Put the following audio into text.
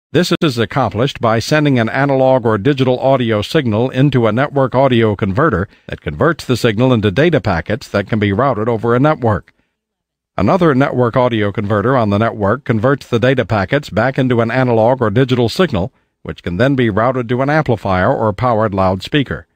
This is accomplished by sending an analog or digital audio signal into a network audio converter that converts the signal into data packets that can be routed over a network. Another network audio converter on the network converts the data packets back into an analog or digital signal, which can then be routed to an amplifier or powered loudspeaker.